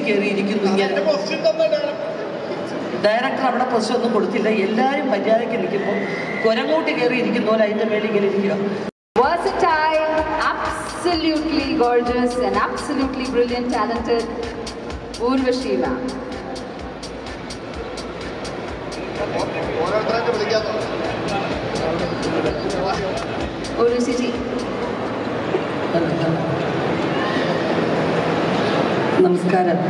കയറിയിരിക്കുന്നു. ഇങ്ങനെ ഡയറക്ടർ അവിടെ പ്രശ്നം ഒന്നും കൊടുത്തില്ല. എല്ലാവരും മര്യാദയ്ക്ക് നിൽക്കുമ്പോൾ കുരങ്ങോട്ട് കയറിയിരിക്കുന്ന പോലെ അതിൻ്റെ മേളിൽ ഇങ്ങനെ ഇരിക്കുക. Versatile, absolutely gorgeous and absolutely brilliant, talented Urvashi ma'am. Urvashi ji. നമസ്കാരം.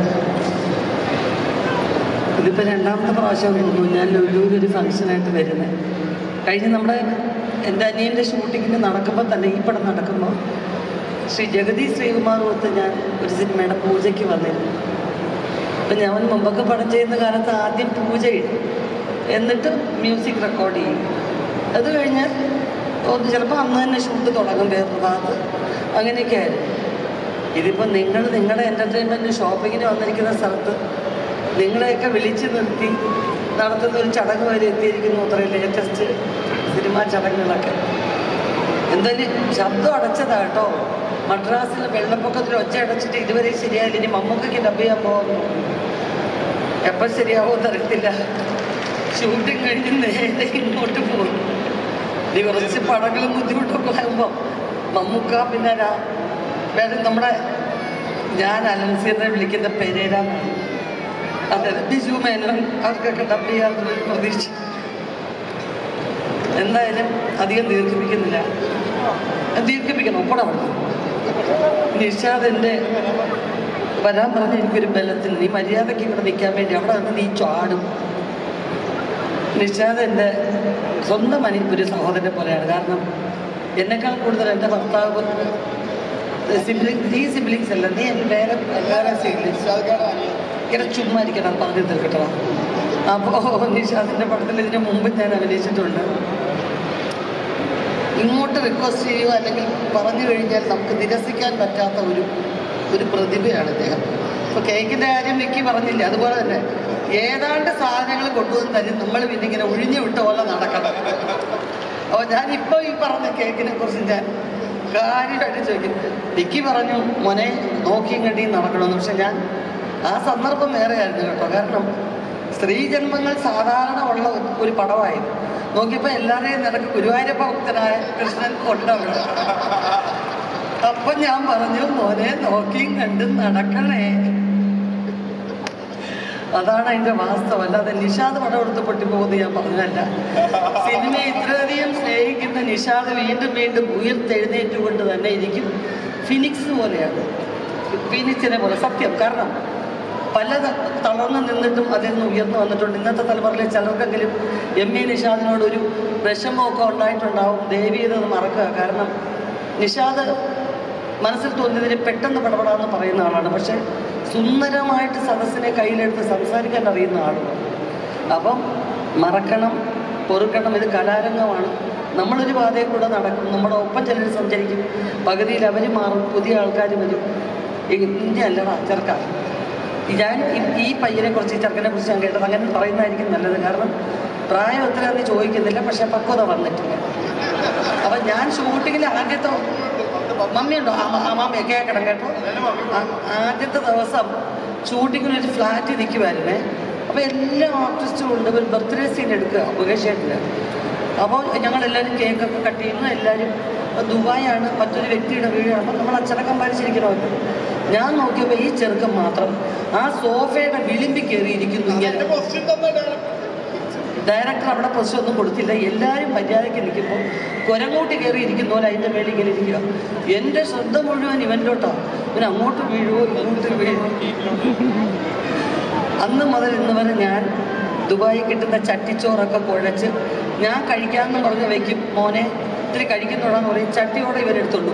ഇതിപ്പോൾ രണ്ടാമത്തെ പ്രാവശ്യം തോന്നുന്നു ഞാൻ ലുലുവിലൊരു ഫംഗ്ഷനായിട്ട് വരുന്നത്. കഴിഞ്ഞ് നമ്മുടെ എൻ്റെ അനിയൻ്റെ ഷൂട്ടിങ്ങിന് നടക്കുമ്പോൾ തന്നെ ഈ പടം നടക്കുമ്പോൾ ശ്രീ ജഗതി ശ്രീകുമാറുമൊത്ത് ഞാൻ ഒരു സിനിമയുടെ പൂജയ്ക്ക് വന്നിരുന്നു. അപ്പം ഞാൻ മുമ്പൊക്കെ പടം ചെയ്യുന്ന കാലത്ത് ആദ്യം പൂജ ഇടും, എന്നിട്ട് മ്യൂസിക് റെക്കോർഡ് ചെയ്യും. അത് കഴിഞ്ഞാൽ ചിലപ്പോൾ അന്ന് തന്നെ ഷൂട്ട് തുടങ്ങും വേറൊരു ഭാഗത്ത്. അങ്ങനെയൊക്കെ ആയിരുന്നു. ഇതിപ്പോൾ നിങ്ങളുടെ എൻ്റർടൈൻമെൻറ്റ് ഷോപ്പിങ്ങിന് വന്നിരിക്കുന്ന സ്ഥലത്ത് നിങ്ങളെയൊക്കെ വിളിച്ചു നിർത്തി നടത്തുന്ന ഒരു ചടങ്ങ് വരെ എത്തിയിരിക്കുന്നു. അത്രയും ലേറ്റസ്റ്റ് സിനിമാ ചടങ്ങുകളൊക്കെ. എന്തായാലും ശബ്ദം അടച്ചതാണ് കേട്ടോ. മദ്രാസിൽ വെള്ളപ്പൊക്കത്തിൽ ഒച്ച അടച്ചിട്ട് ഇതുവരെ ശരിയായില്ല. ഇനി മമ്മൂക്കയ്ക്ക് ഡബ് ചെയ്യാൻ പോകുന്നു. എപ്പോൾ ശരിയാവുമെന്ന് അറിയത്തില്ല. ഷൂട്ടിങ് കഴിഞ്ഞ് നേരെ ഇങ്ങോട്ട് പോകും. ഇനി കുറച്ച് പടങ്ങളും ബുദ്ധിമുട്ടൊക്കെ ആകുമ്പോൾ മമ്മൂക്ക പിന്നെ വേറെ നമ്മുടെ ഞാൻ അലൻസിയെ വിളിക്കുന്ന പെരേരാന്നാണ്. അതെ, ബിജു മേനോൻ അവർക്കൊക്കെ ഡബ് ചെയ്യാനുള്ള പ്രതീക്ഷ. എന്തായാലും അധികം ദീർഘിപ്പിക്കണം. ഒപ്പട പറഞ്ഞു നിഷാദിൻ്റെ വരാൻ പറഞ്ഞ എനിക്കൊരു ബലത്തിൽ നീ മര്യാദയ്ക്ക് ഇവിടെ നിൽക്കാൻ വേണ്ടി അവിടെ നിന്ന് നീ ചാടും. നിഷാദ് എൻ്റെ സ്വന്തം ഒരു സഹോദരനെ പോലെയാണ്. കാരണം എന്നെക്കാൾ കൂടുതൽ എൻ്റെ ഭർത്താവ് സിബ്ലിങ്സ് അല്ല, നീ വേറെ സിബ്ലിങ്സ് ഇങ്ങനെ ചുമ്മാ ഇരിക്കണം, പറഞ്ഞു തീർക്കട്ടോ. അപ്പോൾ നിഷാദിൻ്റെ പടത്തിൽ ഇതിന് മുമ്പ് ഞാൻ അഭിനയിച്ചിട്ടുണ്ട്. ഇങ്ങോട്ട് റിക്വസ്റ്റ് ചെയ്യുക അല്ലെങ്കിൽ പറഞ്ഞു കഴിഞ്ഞാൽ നമുക്ക് നിരസിക്കാൻ പറ്റാത്ത ഒരു പ്രതിഭയാണ് അദ്ദേഹം. ഇപ്പോൾ കേക്കിൻ്റെ കാര്യം മിക്കി പറഞ്ഞില്ല, അതുപോലെ തന്നെ ഏതാണ്ട് സാധനങ്ങൾ കൊണ്ടുവന്ന് തരും. നമ്മൾ പിന്നെ ഇങ്ങനെ ഒഴിഞ്ഞു വിട്ട പോലെ നടക്കണം. അപ്പോൾ ഞാനിപ്പോൾ ഈ പറഞ്ഞ കേക്കിനെ കുറിച്ച് ഞാൻ കാര്യമായിട്ട് ചോദിക്കും. മിക്കി പറഞ്ഞു മോനെ നോക്കിയും കണ്ടിയും നടക്കണമെന്ന്. പക്ഷെ ഞാൻ ആ സന്ദർഭം വേറെയായിരുന്നു കേട്ടോ. കാരണം സ്ത്രീജന്മങ്ങൾ സാധാരണ ഉള്ള ഒരു പടമായിരുന്നു. നോക്കിയപ്പോൾ എല്ലാവരെയും നിനക്ക് ഗുരുവായൂരപ്പ ഭക്തനായ കൃഷ്ണൻ കൊണ്ടവിടെ. അപ്പം ഞാൻ പറഞ്ഞു മോനെ നോക്കിയും കണ്ടും നടക്കണേ. അതാണ് അതിൻ്റെ വാസ്തവം. അല്ലാതെ നിഷാദ് പടം എടുത്ത് പൊട്ടിപ്പോകുന്നത് ഞാൻ പറഞ്ഞതല്ല. സിനിമയെ ഇത്രയധികം സ്നേഹിക്കുന്ന നിഷാദ് വീണ്ടും വീണ്ടും ഉയർത്തെഴുന്നേറ്റുകൊണ്ട് തന്നെ ഇരിക്കും. ഫിനിക്സ് പോലെയാണ്, ഫിനിക്സിനെ പോലെ സത്യം. കാരണം പല തളർന്ന് നിന്നിട്ടും അതിൽ നിന്ന് ഉയർന്നു വന്നിട്ടുണ്ട്. ഇന്നത്തെ തലമുറയിലെ ചിലർക്കെങ്കിലും എം.എ. നിഷാദിനോടൊരു വിഷമമൊക്കെ ഉണ്ടായിട്ടുണ്ടാവും. ദേവീയത മറക്കുക. കാരണം നിഷാദ് മനസ്സിൽ തോന്നിയതിന് പെട്ടെന്ന് പടപെടാമെന്ന് പറയുന്ന ആളാണ്. പക്ഷേ സുന്ദരമായിട്ട് സദസ്സിനെ കയ്യിലെടുത്ത് സംസാരിക്കാൻ അറിയുന്ന ആളുകൾ. അപ്പം മറക്കണം, പൊറുക്കണം. ഇത് കലാരംഗമാണ്. നമ്മളൊരു പാതയിൽ കൂടെ നടക്കും, നമ്മുടെ ഒപ്പം ചിലർ സഞ്ചരിക്കും. പകുതിയിൽ അവർ മാറും, പുതിയ ആൾക്കാർ വരും. ഇങ്ങനെയല്ലടാ ചെറുക്ക. ഞാൻ ഈ പയ്യനെ കുറിച്ച് ഈ ചെറുക്കനെ കുറിച്ച് ഞാൻ കേട്ടത് അങ്ങനെ പറയുന്നതായിരിക്കും നല്ലത്. കാരണം പ്രായം എത്രയാണെന്ന് ചോദിക്കുന്നില്ല, പക്ഷെ പക്വത വന്നിട്ടില്ല. അപ്പം ഞാൻ ഷൂട്ടിങ്ങിൽ ആദ്യത്തെ മമ്മിയുണ്ടോ മാമയെ കേൾക്കണം കേട്ടോ. ആദ്യത്തെ ദിവസം ഷൂട്ടിങ്ങിനൊരു ഫ്ലാറ്റിൽ നിൽക്കുമായിരുന്നേ. അപ്പോൾ എല്ലാ ആർട്ടിസ്റ്റും ഉണ്ട്. ഒരു ബർത്ത്ഡേ സീൻ എടുക്കുക മുകേഷ് ചേട്ടന്. അപ്പോൾ ഞങ്ങളെല്ലാവരും കേക്കൊക്കെ കട്ട് ചെയ്യുന്നു. എല്ലാവരും ദുബായാണ്, മറ്റൊരു വ്യക്തിയുടെ വീടാണ്. അപ്പോൾ നമ്മൾ അച്ചടക്കം പാലിച്ചിരിക്കണമല്ലോ. ഞാൻ നോക്കിയപ്പോൾ ഈ ചെറുക്കൻ മാത്രം ആ സോഫയുടെ വിളിമ്പി കയറിയിരിക്കുന്നു. ഇങ്ങനെ ഡയറക്ടർ അവിടെ പ്രശ്നം ഒന്നും കൊടുത്തില്ല. എല്ലാവരും മര്യാദയ്ക്ക് നിൽക്കുമ്പോൾ കുരങ്ങോട്ട് കയറിയിരിക്കുന്ന പോലെ അതിൻ്റെ മേളിൽ ഇങ്ങനെ ഇരിക്കുക. എൻ്റെ ശ്രദ്ധ മുഴുവൻ ഇവൻ്റോട്ടാണ്. ഇവൻ അങ്ങോട്ട് വീഴുവോ ഇങ്ങോട്ട് വീഴുവോ. അന്ന് മുതൽ ഇന്ന് വരെ ഞാൻ ദുബായിൽ കിട്ടുന്ന ചട്ടിച്ചോറൊക്കെ കുഴച്ച് ഞാൻ കഴിക്കാമെന്ന് പറഞ്ഞ് വയ്ക്കും. മോനെ ഇത്തിരി കഴിക്കുന്നുണ്ടെന്ന് പറയും. ചട്ടിയോടെ ഇവരെടുത്തുള്ളൂ.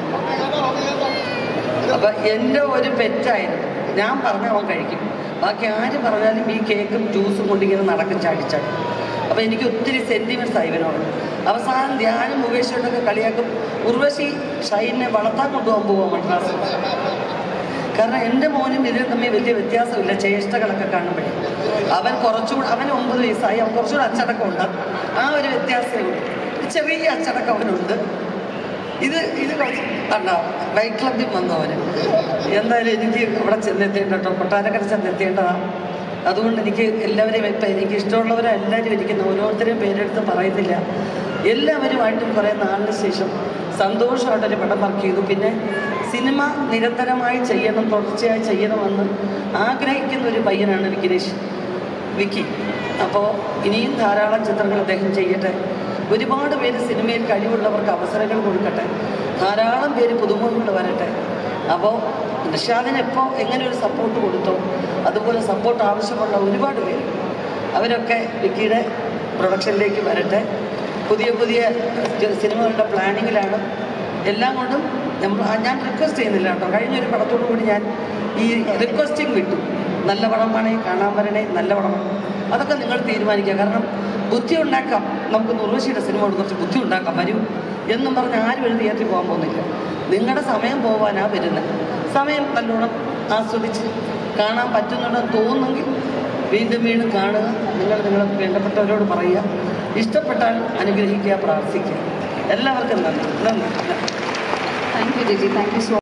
അപ്പം എൻ്റെ ഒരു പെറ്റായിരുന്നു. ഞാൻ പറഞ്ഞ അവൻ കഴിക്കും. ബാക്കി ആര് പറഞ്ഞാലും ഈ കേക്കും ജ്യൂസും കൊണ്ടിങ്ങനെ നടക്കും ചാടിച്ചാടി. അപ്പോൾ എനിക്ക് ഒത്തിരി സെൻറ്റിമെൻറ്റ്സ് ആയി ഇവനോട്. അവസാനം ധ്യാനം മുകേഷോട്ടൊക്കെ കളിയാക്കും. ഉർവശി ഷൈനെ വളർത്താൻ കൊണ്ടുപോകാൻ പോവാൻ മദ്രാസ്. കാരണം എൻ്റെ മോനും ഇതിൽ തമ്മിൽ വലിയ വ്യത്യാസമില്ല. ചേഷ്ടകളൊക്കെ കാണുമ്പോഴേ അവൻ കുറച്ചുകൂടെ, അവൻ 9 വയസ്സായി, അവൻ കുറച്ചുകൂടെ അച്ചടക്കമുണ്ട്. ആ ഒരു വ്യത്യാസമേ ഉള്ളൂ. ചെറിയ അച്ചടക്കം അവനുണ്ട്. ഇത് കണ്ടോ ബൈക്ക് ക്ലബിൽ വന്നവര്. എന്തായാലും എനിക്ക് അവിടെ ചെന്നെത്തേണ്ട കേട്ടോ, കൊട്ടാരക്കര ചെന്നെത്തേണ്ടതാണ്. അതുകൊണ്ട് എനിക്ക് എല്ലാവരെയും ഇപ്പം എനിക്ക് ഇഷ്ടമുള്ളവരെല്ലാവരും ഇരിക്കുന്നു. ഓരോരുത്തരെയും പേരെടുത്ത് പറയുന്നില്ല. എല്ലാവരുമായിട്ടും കുറേ നാളിന് ശേഷം സന്തോഷമായിട്ടൊരു പടം വർക്ക് ചെയ്തു. പിന്നെ സിനിമ നിരന്തരമായി ചെയ്യണം, തുടർച്ചയായി ചെയ്യണമെന്ന് ആഗ്രഹിക്കുന്ന ഒരു പയ്യനാണ് വിക്കി. അപ്പോൾ ഇനിയും ധാരാളം ചിത്രങ്ങൾ അദ്ദേഹം ചെയ്യട്ടെ. ഒരുപാട് പേര് സിനിമയിൽ കഴിവുള്ളവർക്ക് അവസരങ്ങൾ കൊടുക്കട്ടെ. ധാരാളം പേര് പുതുമുഖങ്ങൾ വരട്ടെ. അപ്പോൾ നിഷാദിന് എപ്പോൾ എങ്ങനെ ഒരു സപ്പോർട്ട് കൊടുത്തോ അതുപോലെ സപ്പോർട്ട് ആവശ്യമുള്ള ഒരുപാട് പേര് അവരൊക്കെ വിക്കിയുടെ പ്രൊഡക്ഷനിലേക്ക് വരട്ടെ. പുതിയ സിനിമകളുടെ പ്ലാനിങ്ങിലാണ്. എല്ലാം കൊണ്ടും ഞാൻ റിക്വസ്റ്റ് ചെയ്യുന്നില്ല കേട്ടോ. കഴിഞ്ഞൊരു പടത്തോടു കൂടി ഞാൻ ഈ റിക്വസ്റ്റിംഗ് വിട്ടു. നല്ല പടമാണേ, കാണാൻ വരണേ, നല്ല പടമാണ്. അതൊക്കെ നിങ്ങൾ തീരുമാനിക്കുക. കാരണം ബുദ്ധി ഉണ്ടാക്കാം, നമുക്ക് ഉർവശിയുടെ സിനിമ കൊണ്ട് കുറച്ച് ബുദ്ധി ഉണ്ടാക്കാം വരും എന്നും പറഞ്ഞ് ആരും ഒരു തിയേറ്ററിൽ പോകാൻ പോകുന്നില്ല. നിങ്ങളുടെ സമയം പോകാനാണ് വരുന്നത്. സമയം നല്ലോണം ആസ്വദിച്ച് കാണാൻ പറ്റുന്നുണ്ടെന്ന് തോന്നുമെങ്കിൽ വീണ്ടും കാണുക. നിങ്ങളുടെ വേണ്ടപ്പെട്ടവരോട് പറയുക. ഇഷ്ടപ്പെട്ടാൽ അനുഗ്രഹിക്കുക, പ്രാർത്ഥിക്കുക. എല്ലാവർക്കും നന്ദി. Thank you, Didi. Thank you so much.